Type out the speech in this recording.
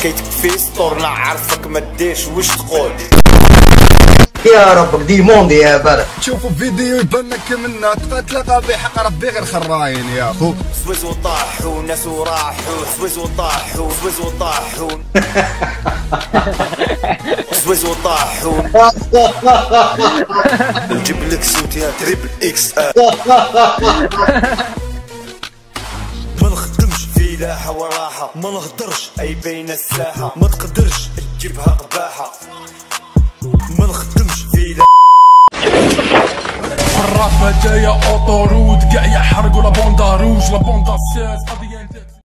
كيتكفي سطورنا عارفك ما ديرش واش تقول. يا ربك دي موندي يا بلد. تشوفوا فيديو يبان لك منا تلقى بحق ربي غير خراين يا خو. سويز وطاحوا ناس وراحوا سويز وطاحوا سويز وطاحوا سويز وطاحوا. نجيب لك صوتي تريبل اكس ما نخدمش في لاحة وراحة ما نهدرش اي بين الساحة ما تقدرش تجيبها قباحة ما نخدمش في الرافة جاية اوطورود كاع يحرقوا لا بوندا روج لا بوندا سيس.